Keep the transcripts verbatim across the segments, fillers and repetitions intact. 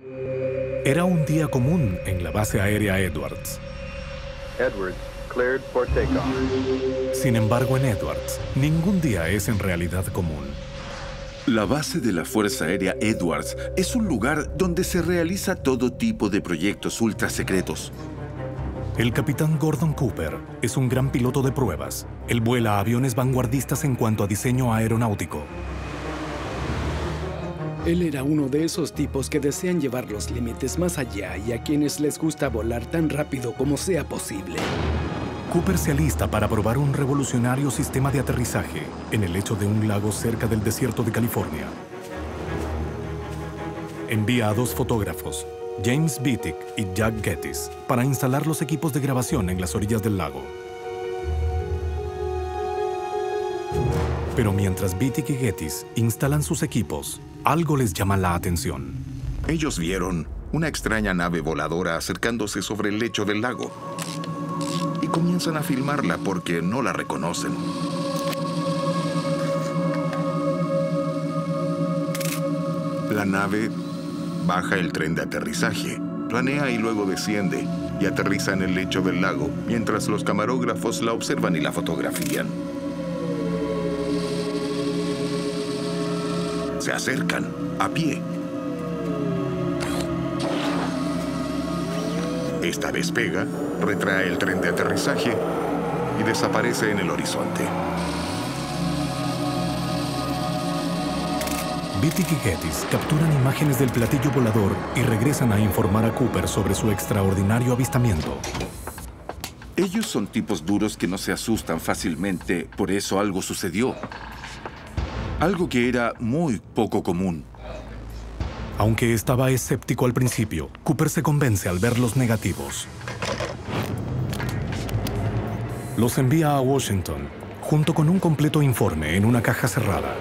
Era un día común en la base aérea Edwards. Edwards, cleared for takeoff. Sin embargo, en Edwards, ningún día es en realidad común. La base de la Fuerza Aérea Edwards es un lugar donde se realiza todo tipo de proyectos ultra secretos. El capitán Gordon Cooper es un gran piloto de pruebas. Él vuela aviones vanguardistas en cuanto a diseño aeronáutico. Él era uno de esos tipos que desean llevar los límites más allá y a quienes les gusta volar tan rápido como sea posible. Cooper se alista para probar un revolucionario sistema de aterrizaje en el lecho de un lago cerca del desierto de California. Envía a dos fotógrafos, James Bittig y Jack Gettys, para instalar los equipos de grabación en las orillas del lago. Pero mientras Bittig y Gettys instalan sus equipos, algo les llama la atención. Ellos vieron una extraña nave voladora acercándose sobre el lecho del lago y comienzan a filmarla porque no la reconocen. La nave baja el tren de aterrizaje, planea y luego desciende y aterriza en el lecho del lago mientras los camarógrafos la observan y la fotografían. Se acercan, a pie. Esta despega, retrae el tren de aterrizaje y desaparece en el horizonte. Bittig y Gettys capturan imágenes del platillo volador y regresan a informar a Cooper sobre su extraordinario avistamiento. Ellos son tipos duros que no se asustan fácilmente, por eso algo sucedió. Algo que era muy poco común. Aunque estaba escéptico al principio, Cooper se convence al ver los negativos. Los envía a Washington, junto con un completo informe en una caja cerrada.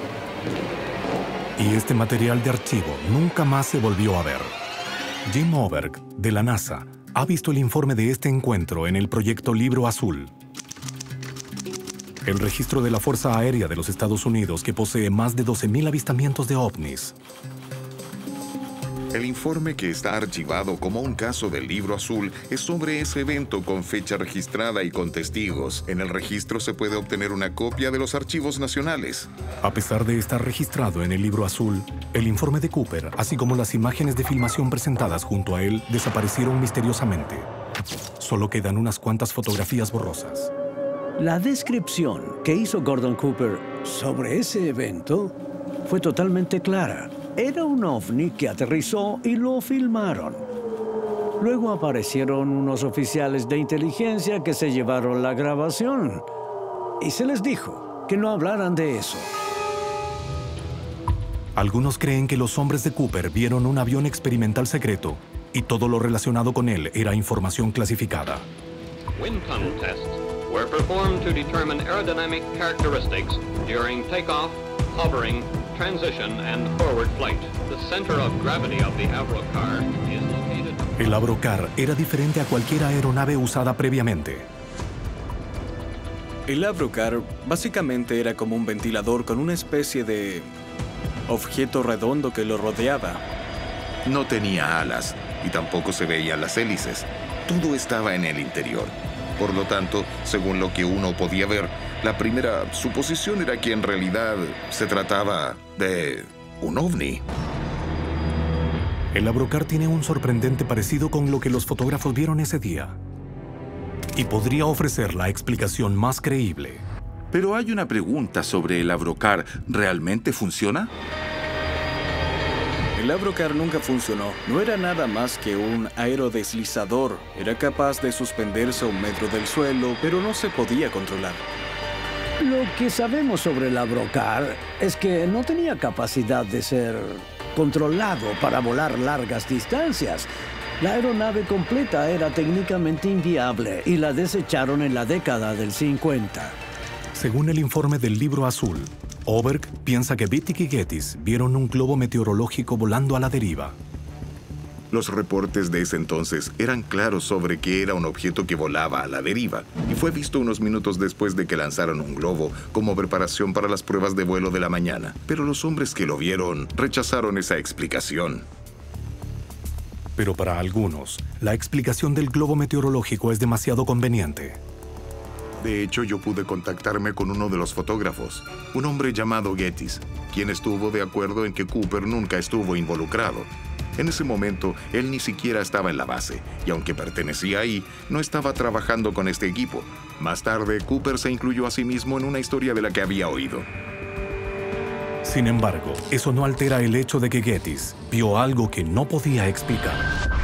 Y este material de archivo nunca más se volvió a ver. Jim Oberg, de la NASA, ha visto el informe de este encuentro en el proyecto Libro Azul. El registro de la Fuerza Aérea de los Estados Unidos, que posee más de doce mil avistamientos de ovnis. El informe, que está archivado como un caso del Libro Azul, es sobre ese evento con fecha registrada y con testigos. En el registro se puede obtener una copia de los archivos nacionales. A pesar de estar registrado en el Libro Azul, el informe de Cooper, así como las imágenes de filmación presentadas junto a él, desaparecieron misteriosamente. Solo quedan unas cuantas fotografías borrosas. La descripción que hizo Gordon Cooper sobre ese evento fue totalmente clara. Era un ovni que aterrizó y lo filmaron. Luego aparecieron unos oficiales de inteligencia que se llevaron la grabación y se les dijo que no hablaran de eso. Algunos creen que los hombres de Cooper vieron un avión experimental secreto y todo lo relacionado con él era información clasificada. Wind tunnel tests were performed to determine aerodynamic characteristics during takeoff, hovering, transition, and forward flight. The center of gravity of the Avrocar is located... El Avrocar era diferente a cualquier aeronave usada previamente. El Avrocar básicamente era como un ventilador con una especie de objeto redondo que lo rodeaba. No tenía alas y tampoco se veían las hélices. Todo estaba en el interior. Por lo tanto, según lo que uno podía ver, la primera suposición era que en realidad se trataba de un ovni. El Avrocar tiene un sorprendente parecido con lo que los fotógrafos vieron ese día. Y podría ofrecer la explicación más creíble. Pero hay una pregunta sobre el Avrocar. ¿Realmente funciona? El Avrocar nunca funcionó. No era nada más que un aerodeslizador. Era capaz de suspenderse a un metro del suelo, pero no se podía controlar. Lo que sabemos sobre el Avrocar es que no tenía capacidad de ser controlado para volar largas distancias. La aeronave completa era técnicamente inviable y la desecharon en la década del cincuenta. Según el informe del Libro Azul, Oberg piensa que Bittig y Gettys vieron un globo meteorológico volando a la deriva. Los reportes de ese entonces eran claros sobre que era un objeto que volaba a la deriva y fue visto unos minutos después de que lanzaron un globo como preparación para las pruebas de vuelo de la mañana. Pero los hombres que lo vieron rechazaron esa explicación. Pero para algunos, la explicación del globo meteorológico es demasiado conveniente. De hecho, yo pude contactarme con uno de los fotógrafos, un hombre llamado Gettys, quien estuvo de acuerdo en que Cooper nunca estuvo involucrado. En ese momento, él ni siquiera estaba en la base, y aunque pertenecía ahí, no estaba trabajando con este equipo. Más tarde, Cooper se incluyó a sí mismo en una historia de la que había oído. Sin embargo, eso no altera el hecho de que Gettys vio algo que no podía explicar.